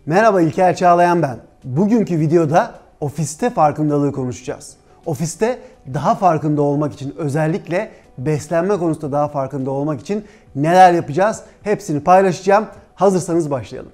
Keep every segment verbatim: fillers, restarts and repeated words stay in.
Merhaba, İlker Çağlayan ben. Bugünkü videoda ofiste farkındalığı konuşacağız. Ofiste daha farkında olmak için, özellikle beslenme konusunda daha farkında olmak için neler yapacağız? Hepsini paylaşacağım. Hazırsanız başlayalım.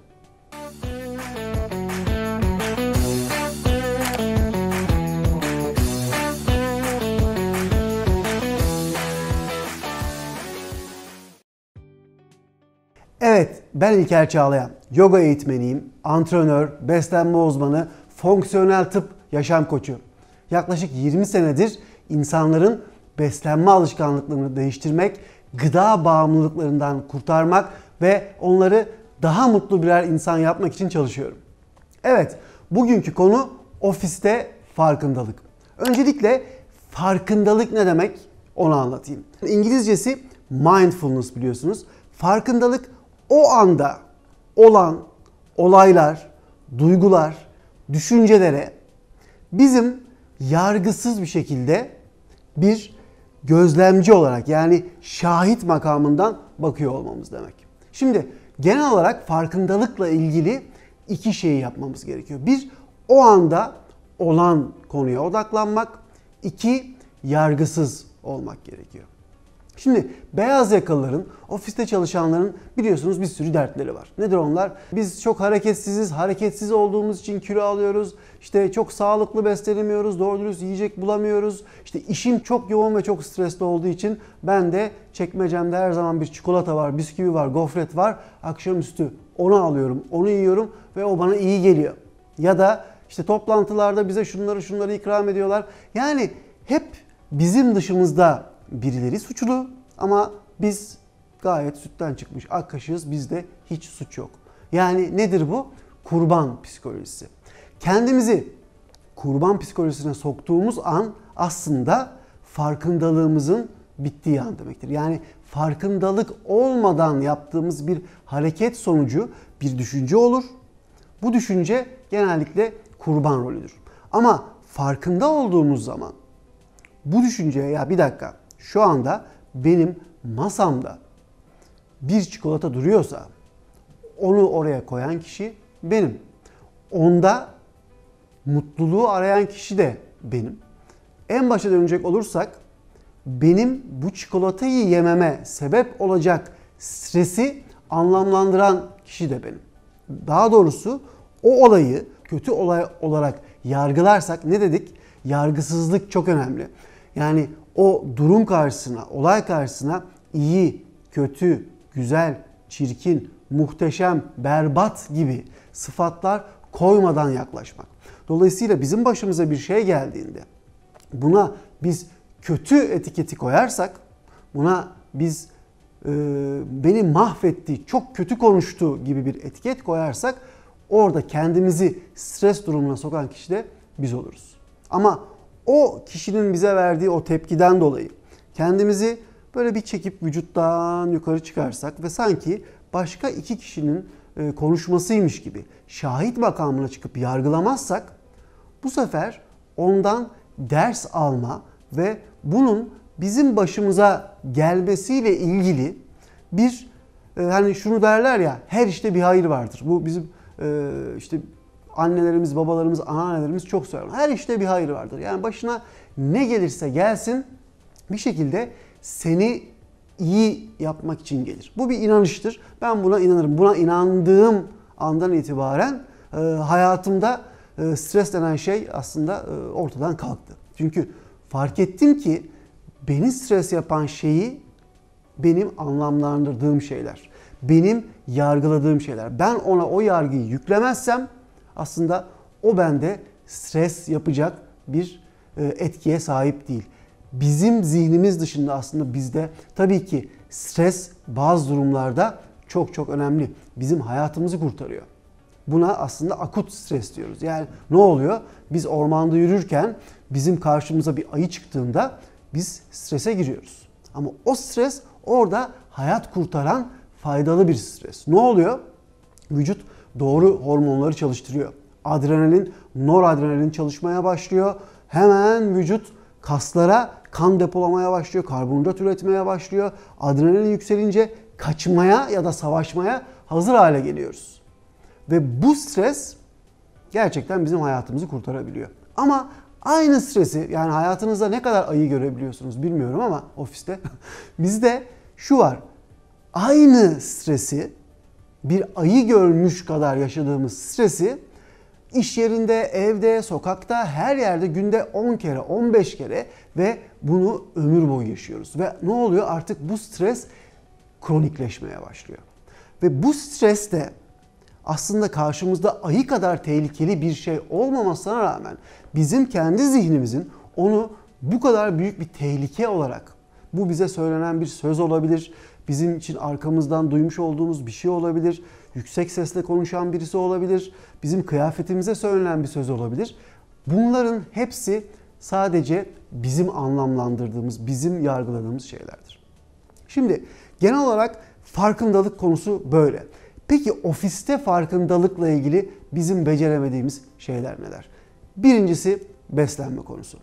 Evet, ben İlker Çağlayan. Yoga eğitmeniyim, antrenör, beslenme uzmanı, fonksiyonel tıp yaşam koçu. Yaklaşık yirmi senedir insanların beslenme alışkanlıklarını değiştirmek, gıda bağımlılıklarından kurtarmak ve onları daha mutlu birer insan yapmak için çalışıyorum. Evet, bugünkü konu ofiste farkındalık. Öncelikle farkındalık ne demek onu anlatayım. İngilizcesi mindfulness biliyorsunuz. Farkındalık o anda olan olaylar, duygular, düşüncelere bizim yargısız bir şekilde bir gözlemci olarak, yani şahit makamından bakıyor olmamız demek. Şimdi genel olarak farkındalıkla ilgili iki şeyi yapmamız gerekiyor. Bir, o anda olan konuya odaklanmak. İki, yargısız olmak gerekiyor. Şimdi beyaz yakalıların, ofiste çalışanların biliyorsunuz bir sürü dertleri var. Nedir onlar? Biz çok hareketsiziz, hareketsiz olduğumuz için kilo alıyoruz. İşte çok sağlıklı beslenemiyoruz, doğru dürüst yiyecek bulamıyoruz. İşte işim çok yoğun ve çok stresli olduğu için ben de çekmecemde her zaman bir çikolata var, bisküvi var, gofret var. Akşamüstü onu alıyorum, onu yiyorum ve o bana iyi geliyor. Ya da işte toplantılarda bize şunları şunları ikram ediyorlar. Yani hep bizim dışımızda birileri suçlu ama biz gayet sütten çıkmış ak kaşığız, bizde hiç suç yok. Yani nedir bu? Kurban psikolojisi. Kendimizi kurban psikolojisine soktuğumuz an aslında farkındalığımızın bittiği an demektir. Yani farkındalık olmadan yaptığımız bir hareket sonucu bir düşünce olur. Bu düşünce genellikle kurban rolüdür. Ama farkında olduğumuz zaman bu düşünceye, ya bir dakika, şu anda benim masamda bir çikolata duruyorsa onu oraya koyan kişi benim. Onda mutluluğu arayan kişi de benim. En başa dönecek olursak benim bu çikolatayı yememe sebep olacak stresi anlamlandıran kişi de benim. Daha doğrusu o olayı kötü olay olarak yargılarsak ne dedik? Yargısızlık çok önemli. Yani o durum karşısına, olay karşısına iyi, kötü, güzel, çirkin, muhteşem, berbat gibi sıfatlar koymadan yaklaşmak. Dolayısıyla bizim başımıza bir şey geldiğinde buna biz kötü etiketi koyarsak, buna biz e, beni mahvetti, çok kötü konuştu gibi bir etiket koyarsak orada kendimizi stres durumuna sokan kişi de biz oluruz. Ama o kişinin bize verdiği o tepkiden dolayı kendimizi böyle bir çekip vücuttan yukarı çıkarsak ve sanki başka iki kişinin konuşmasıymış gibi şahit makamına çıkıp yargılamazsak, bu sefer ondan ders alma ve bunun bizim başımıza gelmesiyle ilgili bir, hani şunu derler ya, her işte bir hayır vardır. Bu bizim işte annelerimiz, babalarımız, anneannelerimiz çok söyler. Her işte bir hayır vardır. Yani başına ne gelirse gelsin bir şekilde seni iyi yapmak için gelir. Bu bir inanıştır. Ben buna inanırım. Buna inandığım andan itibaren e, hayatımda e, stres denen şey aslında e, ortadan kalktı. Çünkü fark ettim ki beni stres yapan şeyi benim anlamlandırdığım şeyler. Benim yargıladığım şeyler. Ben ona o yargıyı yüklemezsem aslında o bende stres yapacak bir etkiye sahip değil. Bizim zihnimiz dışında aslında bizde tabii ki stres bazı durumlarda çok çok önemli. Bizim hayatımızı kurtarıyor. Buna aslında akut stres diyoruz. Yani ne oluyor? Biz ormanda yürürken bizim karşımıza bir ayı çıktığında biz strese giriyoruz. Ama o stres orada hayat kurtaran faydalı bir stres. Ne oluyor? Vücut doğru hormonları çalıştırıyor. Adrenalin, noradrenalin çalışmaya başlıyor. Hemen vücut kaslara kan depolamaya başlıyor, karbonhidrat üretmeye başlıyor. Adrenalin yükselince kaçmaya ya da savaşmaya hazır hale geliyoruz. Ve bu stres gerçekten bizim hayatımızı kurtarabiliyor. Ama aynı stresi, yani hayatınızda ne kadar ayı görebiliyorsunuz bilmiyorum ama ofiste bizde şu var. Aynı stresi, bir ayı görmüş kadar yaşadığımız stresi iş yerinde, evde, sokakta, her yerde günde on kere, on beş kere ve bunu ömür boyu yaşıyoruz. Ve ne oluyor? Artık bu stres kronikleşmeye başlıyor. Ve bu stres de aslında karşımızda ayı kadar tehlikeli bir şey olmamasına rağmen bizim kendi zihnimizin onu bu kadar büyük bir tehlike olarak, bu bize söylenen bir söz olabilir, bizim için arkamızdan duymuş olduğumuz bir şey olabilir, yüksek sesle konuşan birisi olabilir, bizim kıyafetimize söylenen bir söz olabilir. Bunların hepsi sadece bizim anlamlandırdığımız, bizim yargıladığımız şeylerdir. Şimdi genel olarak farkındalık konusu böyle. Peki ofiste farkındalıkla ilgili bizim beceremediğimiz şeyler neler? Birincisi beslenme konusu.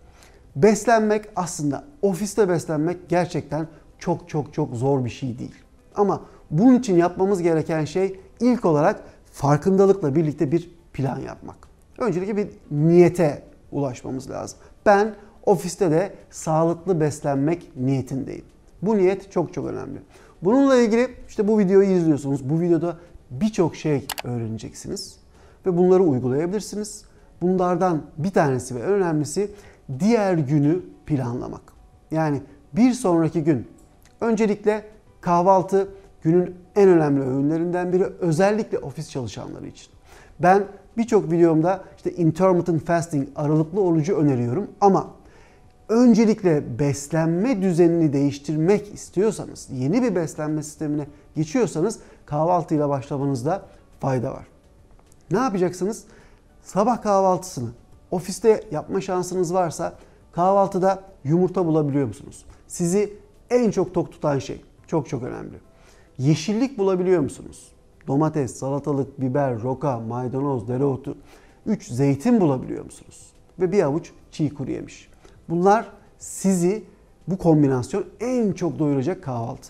Beslenmek, aslında ofiste beslenmek gerçekten çok çok çok zor bir şey değil. Ama bunun için yapmamız gereken şey ilk olarak farkındalıkla birlikte bir plan yapmak. Öncelikle bir niyete ulaşmamız lazım. Ben ofiste de sağlıklı beslenmek niyetindeyim. Bu niyet çok çok önemli. Bununla ilgili işte bu videoyu izliyorsunuz. Bu videoda birçok şey öğreneceksiniz ve bunları uygulayabilirsiniz. Bunlardan bir tanesi ve en önemlisi diğer günü planlamak. Yani bir sonraki gün öncelikle kahvaltı günün en önemli öğünlerinden biri, özellikle ofis çalışanları için. Ben birçok videomda işte intermittent fasting, aralıklı orucu öneriyorum ama öncelikle beslenme düzenini değiştirmek istiyorsanız, yeni bir beslenme sistemine geçiyorsanız kahvaltıyla başlamanızda fayda var. Ne yapacaksınız? Sabah kahvaltısını ofiste yapma şansınız varsa kahvaltıda yumurta bulabiliyor musunuz? Sizi en çok tok tutan şey, çok çok önemli. Yeşillik bulabiliyor musunuz? Domates, salatalık, biber, roka, maydanoz, dereotu. üç zeytin bulabiliyor musunuz? Ve bir avuç çiğ kuru yemiş. Bunlar sizi, bu kombinasyon en çok doyuracak kahvaltı.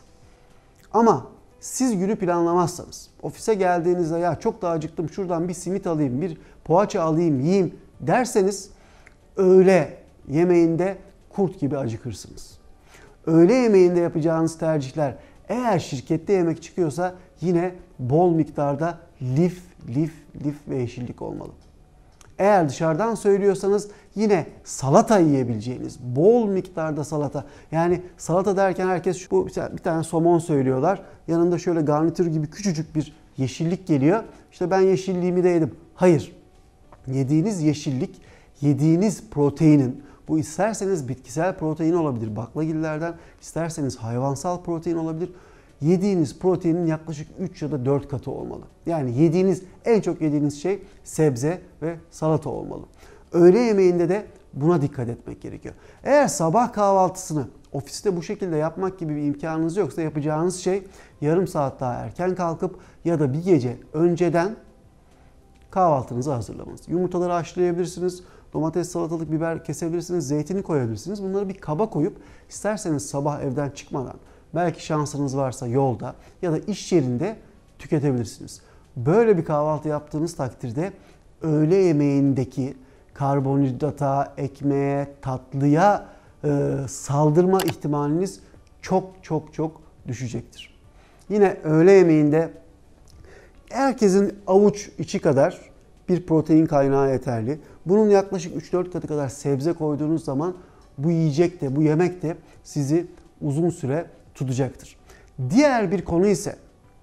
Ama siz günü planlamazsanız, ofise geldiğinizde ya çok da acıktım, şuradan bir simit alayım, bir poğaça alayım, yiyeyim derseniz öğle yemeğinde kurt gibi acıkırsınız. Öğle yemeğinde yapacağınız tercihler, eğer şirkette yemek çıkıyorsa yine bol miktarda lif, lif, lif ve yeşillik olmalı. Eğer dışarıdan söylüyorsanız yine salata yiyebileceğiniz, bol miktarda salata. Yani salata derken herkes bu bir tane somon söylüyorlar. Yanında şöyle garnitür gibi küçücük bir yeşillik geliyor. İşte ben yeşilliğimi de yedim. Hayır. Yediğiniz yeşillik, yediğiniz proteinin, bu isterseniz bitkisel protein olabilir baklagillerden, isterseniz hayvansal protein olabilir. Yediğiniz proteinin yaklaşık üç ya da dört katı olmalı. Yani yediğiniz, en çok yediğiniz şey sebze ve salata olmalı. Öğle yemeğinde de buna dikkat etmek gerekiyor. Eğer sabah kahvaltısını ofiste bu şekilde yapmak gibi bir imkanınız yoksa yapacağınız şey yarım saat daha erken kalkıp ya da bir gece önceden kahvaltınızı hazırlamanız. Yumurtaları haşlayabilirsiniz, domates, salatalık, biber kesebilirsiniz, zeytini koyabilirsiniz. Bunları bir kaba koyup isterseniz sabah evden çıkmadan, belki şansınız varsa yolda ya da iş yerinde tüketebilirsiniz. Böyle bir kahvaltı yaptığınız takdirde öğle yemeğindeki karbonhidrata, ekmeğe, tatlıya e, saldırma ihtimaliniz çok çok çok düşecektir. Yine öğle yemeğinde herkesin avuç içi kadar bir protein kaynağı yeterli. Bunun yaklaşık üç dört katı kadar sebze koyduğunuz zaman bu yiyecek de, bu yemek de sizi uzun süre tutacaktır. Diğer bir konu ise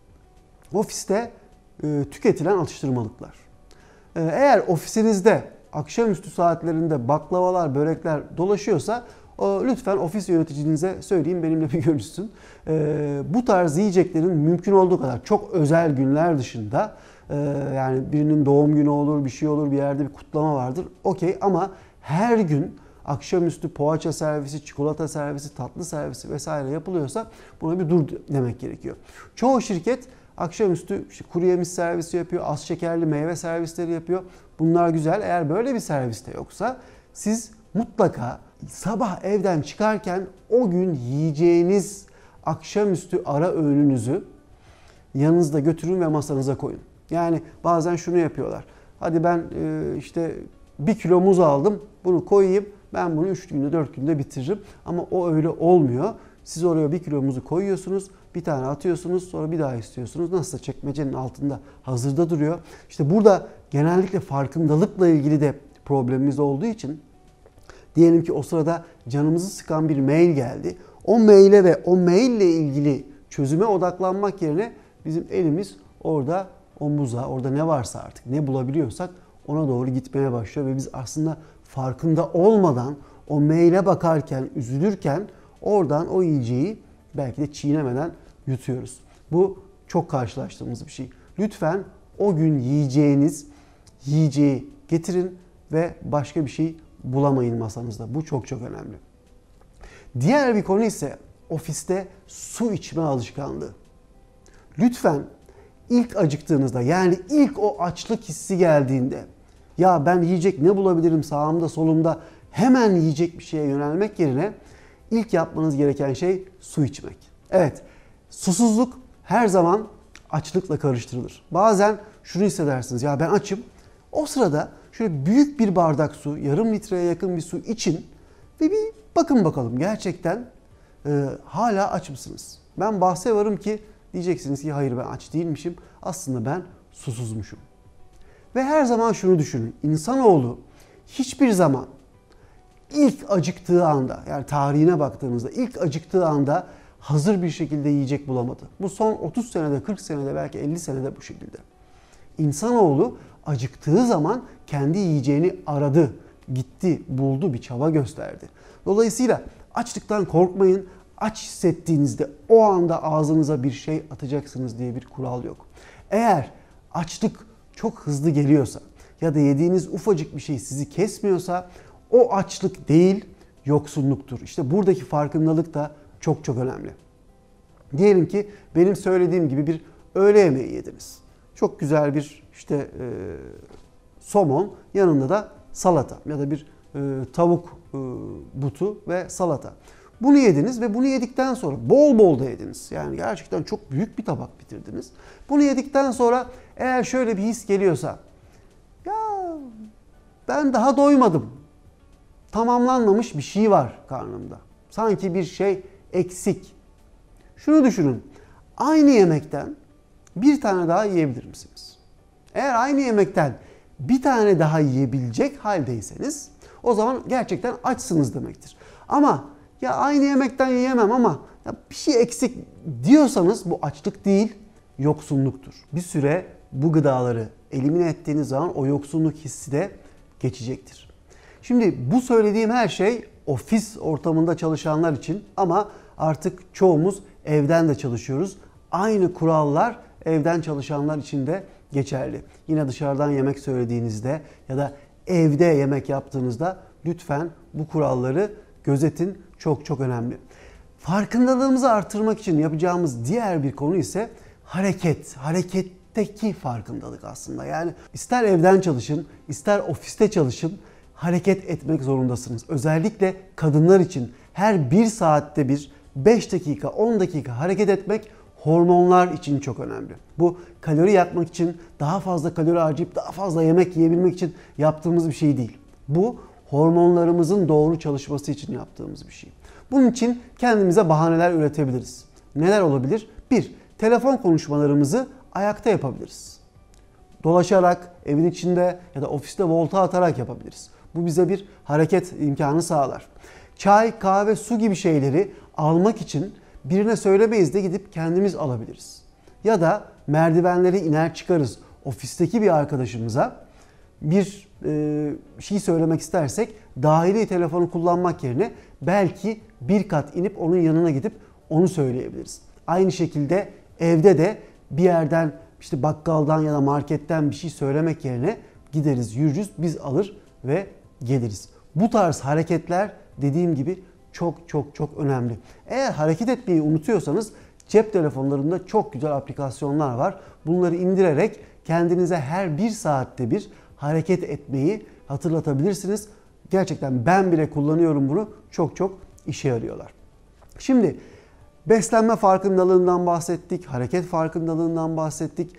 ofiste e, tüketilen atıştırmalıklar. E, eğer ofisinizde akşamüstü saatlerinde baklavalar, börekler dolaşıyorsa o, lütfen ofis yöneticinize söyleyin, benimle bir görüşsün. E, bu tarz yiyeceklerin mümkün olduğu kadar çok özel günler dışında, e, yani birinin doğum günü olur, bir şey olur, bir yerde bir kutlama vardır, okey, ama her gün akşamüstü poğaça servisi, çikolata servisi, tatlı servisi vesaire yapılıyorsa buna bir dur demek gerekiyor. Çoğu şirket akşamüstü işte kuru yemiş servisi yapıyor, az şekerli meyve servisleri yapıyor. Bunlar güzel. Eğer böyle bir servis de yoksa siz mutlaka sabah evden çıkarken o gün yiyeceğiniz akşamüstü ara öğününüzü yanınızda götürün ve masanıza koyun. Yani bazen şunu yapıyorlar. Hadi ben e, işte bir kilo muz aldım, bunu koyayım, ben bunu üç günde dört günde bitiririm. Ama o öyle olmuyor. Siz oraya bir kilo muzu koyuyorsunuz, bir tane atıyorsunuz, sonra bir daha istiyorsunuz. Nasılsa çekmecenin altında hazırda duruyor. İşte burada genellikle farkındalıkla ilgili de problemimiz olduğu için, diyelim ki o sırada canımızı sıkan bir mail geldi. O maile ve o maille ilgili çözüme odaklanmak yerine bizim elimiz orada o muza, orada ne varsa artık ne bulabiliyorsak ona doğru gitmeye başlıyor. Ve biz aslında farkında olmadan o maile bakarken, üzülürken oradan o yiyeceği belki de çiğnemeden yutuyoruz. Bu çok karşılaştığımız bir şey. Lütfen o gün yiyeceğiniz yiyeceği getirin ve başka bir şey bulamayın masanızda. Bu çok çok önemli. Diğer bir konu ise ofiste su içme alışkanlığı. Lütfen ilk acıktığınızda, yani ilk o açlık hissi geldiğinde, ya ben yiyecek ne bulabilirim sağımda solumda, hemen yiyecek bir şeye yönelmek yerine ilk yapmanız gereken şey su içmek. Evet, susuzluk her zaman açlıkla karıştırılır. Bazen şunu hissedersiniz, ya ben açım. O sırada şöyle büyük bir bardak su, yarım litreye yakın bir su için ve bir bakın bakalım gerçekten e, hala aç mısınız? Ben bahse varım ki diyeceksiniz ki hayır ben aç değilmişim. Aslında ben susuzmuşum. Ve her zaman şunu düşünün. İnsanoğlu hiçbir zaman ilk acıktığı anda, yani tarihine baktığınızda ilk acıktığı anda hazır bir şekilde yiyecek bulamadı. Bu son otuz senede, kırk senede, belki elli senede bu şekilde. İnsanoğlu acıktığı zaman kendi yiyeceğini aradı, gitti, buldu, bir çaba gösterdi. Dolayısıyla açlıktan korkmayın. Aç hissettiğinizde o anda ağzınıza bir şey atacaksınız diye bir kural yok. Eğer açlık çok hızlı geliyorsa ya da yediğiniz ufacık bir şey sizi kesmiyorsa o açlık değil, yoksunluktur. İşte buradaki farkındalık da çok çok önemli. Diyelim ki benim söylediğim gibi bir öğle yemeği yediniz. Çok güzel bir işte e, somon, yanında da salata ya da bir e, tavuk e, butu ve salata. Bunu yediniz ve bunu yedikten sonra bol bol da yediniz. Yani gerçekten çok büyük bir tabak bitirdiniz. Bunu yedikten sonra eğer şöyle bir his geliyorsa, ya ben daha doymadım, tamamlanmamış bir şey var karnımda, sanki bir şey eksik. Şunu düşünün, aynı yemekten bir tane daha yiyebilir misiniz? Eğer aynı yemekten bir tane daha yiyebilecek haldeyseniz o zaman gerçekten açsınız demektir. Ama ya aynı yemekten yiyemem ama ya bir şey eksik diyorsanız bu açlık değil, yoksunluktur. Bir süre bu gıdaları elimine ettiğiniz zaman o yoksunluk hissi de geçecektir. Şimdi bu söylediğim her şey ofis ortamında çalışanlar için, ama artık çoğumuz evden de çalışıyoruz. Aynı kurallar evden çalışanlar için de geçerli. Yine dışarıdan yemek söylediğinizde ya da evde yemek yaptığınızda lütfen bu kuralları gözetin. Çok çok önemli. Farkındalığımızı artırmak için yapacağımız diğer bir konu ise hareket. Hareketteki farkındalık aslında. Yani ister evden çalışın, ister ofiste çalışın, hareket etmek zorundasınız. Özellikle kadınlar için her bir saatte bir beş dakika, on dakika hareket etmek hormonlar için çok önemli. Bu kalori yakmak için, daha fazla kalori harcayıp daha fazla yemek yiyebilmek için yaptığımız bir şey değil. Bu hormonlarımızın doğru çalışması için yaptığımız bir şey. Bunun için kendimize bahaneler üretebiliriz. Neler olabilir? Bir, telefon konuşmalarımızı ayakta yapabiliriz. Dolaşarak, evin içinde ya da ofiste volta atarak yapabiliriz. Bu bize bir hareket imkanı sağlar. Çay, kahve, su gibi şeyleri almak için birine söylemeyiz de gidip kendimiz alabiliriz. Ya da merdivenleri iner çıkarız. Ofisteki bir arkadaşımıza bir e, şey söylemek istersek dahili telefonu kullanmak yerine belki bir kat inip onun yanına gidip onu söyleyebiliriz. Aynı şekilde evde de bir yerden, işte bakkaldan ya da marketten bir şey söylemek yerine gideriz, yürürüz, biz alır ve geliriz. Bu tarz hareketler dediğim gibi çok çok çok önemli. Eğer hareket etmeyi unutuyorsanız cep telefonlarında çok güzel aplikasyonlar var. Bunları indirerek kendinize her bir saatte bir hareket etmeyi hatırlatabilirsiniz. Gerçekten ben bile kullanıyorum bunu. Çok çok işe yarıyorlar. Şimdi beslenme farkındalığından bahsettik, hareket farkındalığından bahsettik.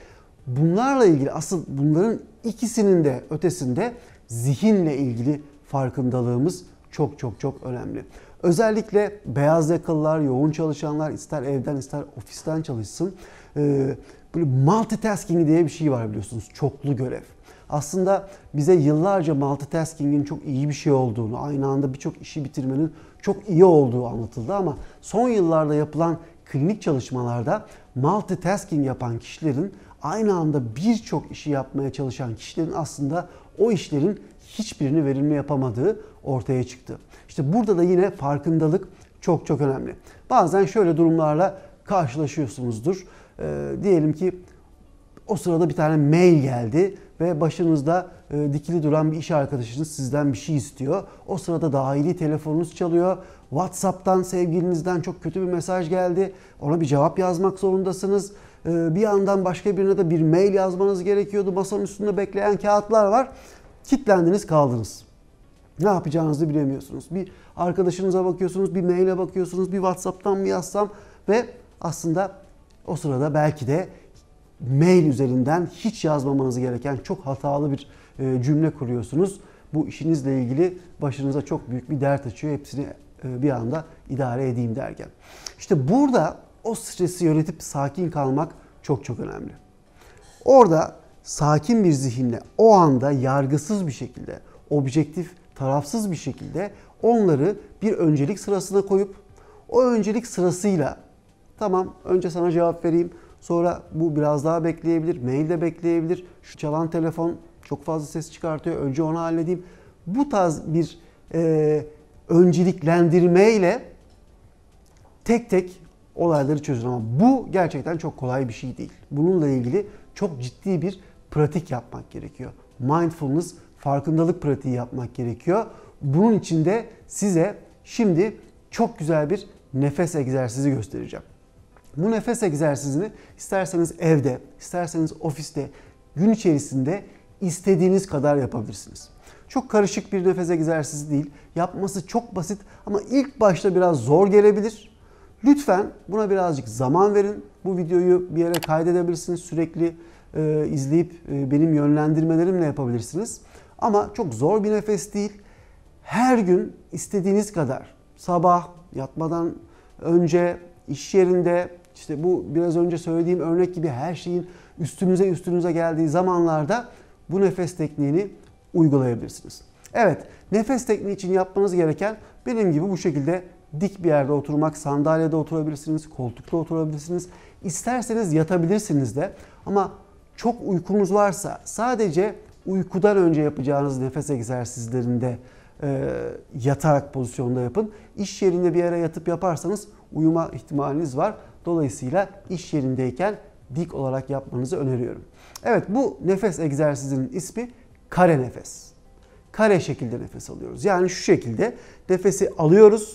bunlarla ilgili, asıl bunların ikisinin de ötesinde zihinle ilgili farkındalığımız çok çok çok önemli. Özellikle beyaz yakalılar, yoğun çalışanlar, ister evden ister ofisten çalışsın, böyle multitasking diye bir şey var biliyorsunuz, çoklu görev. Aslında bize yıllarca multitasking'in çok iyi bir şey olduğunu, aynı anda birçok işi bitirmenin çok iyi olduğu anlatıldı ama son yıllarda yapılan klinik çalışmalarda multitasking yapan kişilerin aynı anda birçok işi yapmaya çalışan kişilerin aslında o işlerin hiçbirini verimli yapamadığı ortaya çıktı. İşte burada da yine farkındalık çok çok önemli. Bazen şöyle durumlarla karşılaşıyorsunuzdur. Ee, diyelim ki o sırada bir tane mail geldi ve başınızda e, dikili duran bir iş arkadaşınız sizden bir şey istiyor. O sırada dahili telefonunuz çalıyor. WhatsApp'tan sevgilinizden çok kötü bir mesaj geldi. Ona bir cevap yazmak zorundasınız. E, bir yandan başka birine de bir mail yazmanız gerekiyordu. Masanın üstünde bekleyen kağıtlar var. Kitlendiniz, kaldınız. Ne yapacağınızı bilemiyorsunuz. Bir arkadaşınıza bakıyorsunuz, bir maile bakıyorsunuz, bir WhatsApp'tan mı yazsam ve aslında o sırada belki de mail üzerinden hiç yazmamanız gereken çok hatalı bir cümle kuruyorsunuz. Bu işinizle ilgili başınıza çok büyük bir dert açıyor. Hepsini bir anda idare edeyim derken. İşte burada o stresi yönetip sakin kalmak çok çok önemli. Orada sakin bir zihinle o anda yargısız bir şekilde, objektif, tarafsız bir şekilde onları bir öncelik sırasına koyup o öncelik sırasıyla tamam önce sana cevap vereyim, sonra bu biraz daha bekleyebilir, mail de bekleyebilir, şu çalan telefon çok fazla ses çıkartıyor, önce onu halledeyim. Bu tarz bir e, önceliklendirmeyle tek tek olayları çözün ama bu gerçekten çok kolay bir şey değil. Bununla ilgili çok ciddi bir pratik yapmak gerekiyor. Mindfulness, farkındalık pratiği yapmak gerekiyor. Bunun için de size şimdi çok güzel bir nefes egzersizi göstereceğim. Bu nefes egzersizini isterseniz evde, isterseniz ofiste, gün içerisinde istediğiniz kadar yapabilirsiniz. Çok karışık bir nefes egzersizi değil. Yapması çok basit ama ilk başta biraz zor gelebilir. Lütfen buna birazcık zaman verin. Bu videoyu bir yere kaydedebilirsiniz. Sürekli e, izleyip e, benim yönlendirmelerimle yapabilirsiniz. Ama çok zor bir nefes değil. Her gün istediğiniz kadar sabah yatmadan önce, iş yerinde, işte bu biraz önce söylediğim örnek gibi her şeyin üstünüze üstünüze geldiği zamanlarda bu nefes tekniğini uygulayabilirsiniz. Evet, nefes tekniği için yapmanız gereken benim gibi bu şekilde dik bir yerde oturmak, sandalyede oturabilirsiniz, koltukta oturabilirsiniz. İsterseniz yatabilirsiniz de ama çok uykunuz varsa sadece uykudan önce yapacağınız nefes egzersizlerinde e, yatarak pozisyonda yapın. İş yerinde bir yere yatıp yaparsanız uyuma ihtimaliniz var. Dolayısıyla iş yerindeyken dik olarak yapmanızı öneriyorum. Evet, bu nefes egzersizinin ismi kare nefes. Kare şekilde nefes alıyoruz. Yani şu şekilde nefesi alıyoruz.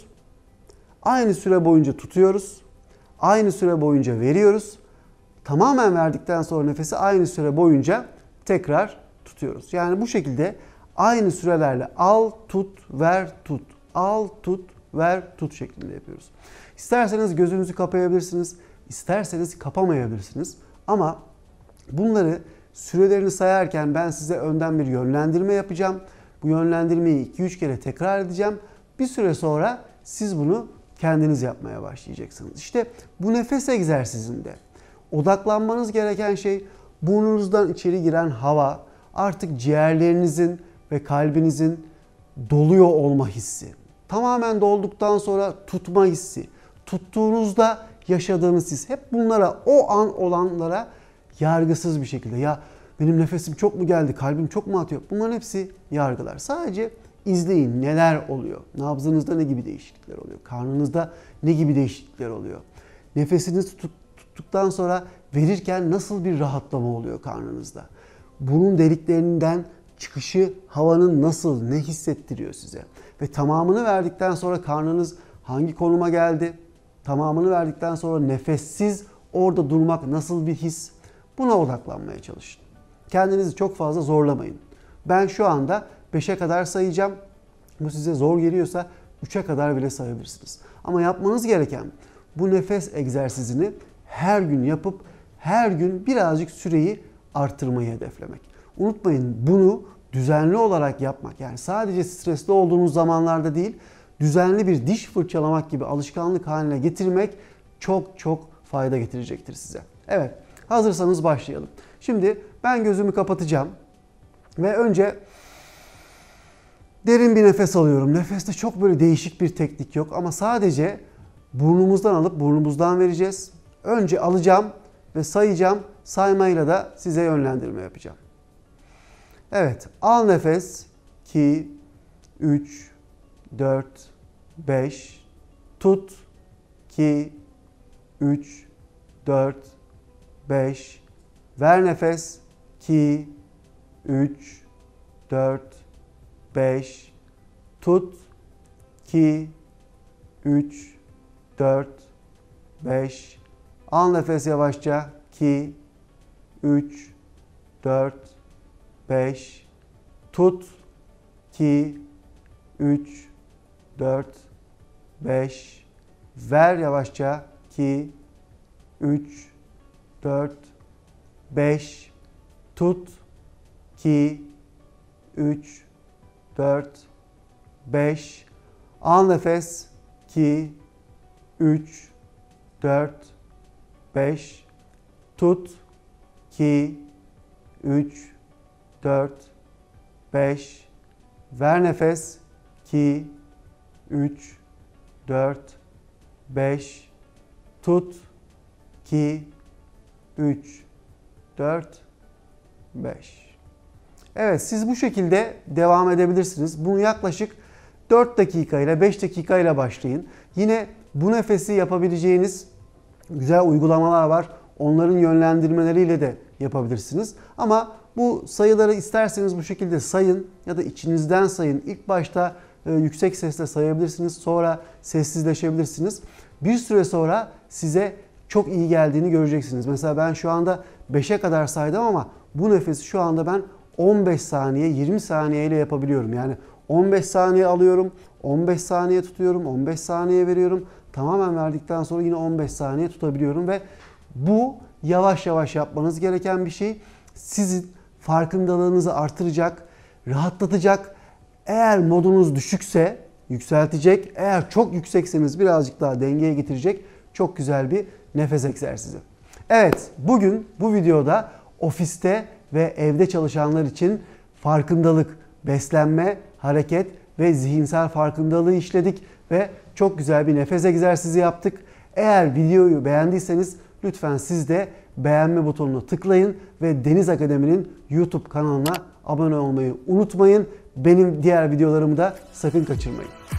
Aynı süre boyunca tutuyoruz. Aynı süre boyunca veriyoruz. Tamamen verdikten sonra nefesi aynı süre boyunca tekrar tutuyoruz. Yani bu şekilde aynı sürelerle al, tut, ver, tut. Al, tut, ver, tut şeklinde yapıyoruz. İsterseniz gözünüzü kapayabilirsiniz. İsterseniz kapamayabilirsiniz. Ama bunları sürelerini sayarken ben size önden bir yönlendirme yapacağım. Bu yönlendirmeyi iki üç kere tekrar edeceğim. Bir süre sonra siz bunu kendiniz yapmaya başlayacaksınız. İşte bu nefes egzersizinde odaklanmanız gereken şey burnunuzdan içeri giren hava artık ciğerlerinizin ve kalbinizin doluyor olma hissi. Tamamen dolduktan sonra tutma hissi. Tuttuğunuzda yaşadığınız his. Hep bunlara, o an olanlara yargısız bir şekilde ya benim nefesim çok mu geldi, kalbim çok mu atıyor? Bunların hepsi yargılar. Sadece izleyin neler oluyor. Nabzınızda ne gibi değişiklikler oluyor? Karnınızda ne gibi değişiklikler oluyor? Nefesinizi tut, tuttuktan sonra verirken nasıl bir rahatlama oluyor karnınızda? Burun deliklerinden çıkışı havanın nasıl, ne hissettiriyor size? Ve tamamını verdikten sonra karnınız hangi konuma geldi? Tamamını verdikten sonra nefessiz orada durmak nasıl bir his? Buna odaklanmaya çalışın. Kendinizi çok fazla zorlamayın. Ben şu anda beşe kadar sayacağım. Bu size zor geliyorsa üçe kadar bile sayabilirsiniz. Ama yapmanız gereken bu nefes egzersizini her gün yapıp her gün birazcık süreyi arttırmayı hedeflemek. Unutmayın, bunu düzenli olarak yapmak, yani sadece stresli olduğunuz zamanlarda değil, düzenli bir diş fırçalamak gibi alışkanlık haline getirmek çok çok fayda getirecektir size. Evet, hazırsanız başlayalım. Şimdi ben gözümü kapatacağım ve önce derin bir nefes alıyorum. Nefeste çok böyle değişik bir teknik yok ama sadece burnumuzdan alıp burnumuzdan vereceğiz. Önce alacağım ve sayacağım. Saymayla da size yönlendirme yapacağım. Evet, al nefes. iki, üç, dört, beş. Tut. iki, üç, dört, beş. Ver nefes. iki, üç, dört, beş. Tut. iki, üç, dört, beş. Al nefes yavaşça. iki, üç, dört, beş. Tut. iki, üç, dört, beş. Ver yavaşça. iki, üç, dört, beş. Tut. iki, üç, dört, beş. Al nefes. iki, üç, dört, beş. Tut. iki, üç, dört, beş. Ver nefes. iki, üç, dört, beş. Tut. iki, üç, dört, beş. Evet, siz bu şekilde devam edebilirsiniz. Bunu yaklaşık dört dakika ile beş dakika ile başlayın. Yine bu nefesi yapabileceğiniz güzel uygulamalar var. Onların yönlendirmeleriyle de yapabilirsiniz. Ama bu sayıları isterseniz bu şekilde sayın ya da içinizden sayın. İlk başta e, yüksek sesle sayabilirsiniz. Sonra sessizleşebilirsiniz. Bir süre sonra size çok iyi geldiğini göreceksiniz. Mesela ben şu anda beşe kadar saydım ama bu nefesi şu anda ben on beş saniye, yirmi saniye ile yapabiliyorum. Yani on beş saniye alıyorum, on beş saniye tutuyorum, on beş saniye veriyorum. Tamamen verdikten sonra yine on beş saniye tutabiliyorum ve bu yavaş yavaş yapmanız gereken bir şey. Sizin farkındalığınızı artıracak, rahatlatacak. Eğer modunuz düşükse yükseltecek. Eğer çok yüksekseniz birazcık daha dengeye getirecek. Çok güzel bir nefes egzersizi. Evet, bugün bu videoda ofiste ve evde çalışanlar için farkındalık, beslenme, hareket ve zihinsel farkındalığı işledik ve çok güzel bir nefes egzersizi yaptık. Eğer videoyu beğendiyseniz lütfen siz de beğenme butonuna tıklayın ve Deniz Akademi'nin YouTube kanalına abone olmayı unutmayın. Benim diğer videolarımı da sakın kaçırmayın.